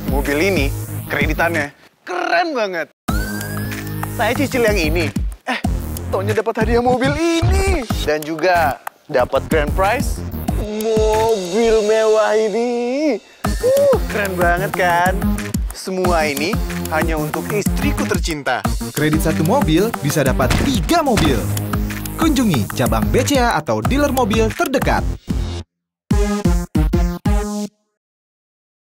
Mobil ini kreditannya keren banget. Saya cicil yang ini. Taunya dapat hadiah mobil ini. Dan juga dapat grand prize mobil mewah ini. Keren banget kan? Semua ini hanya untuk istriku tercinta. Kredit 1 mobil bisa dapat 3 mobil. Kunjungi cabang BCA atau dealer mobil terdekat.